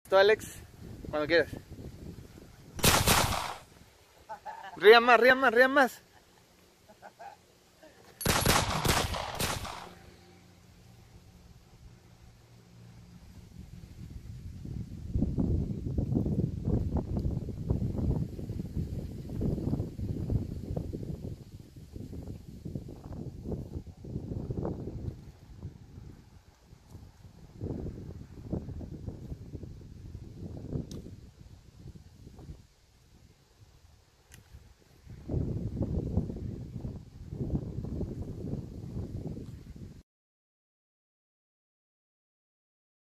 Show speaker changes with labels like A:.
A: ¿Tú, Alex? Cuando quieras. Rían más, rían más, rían más.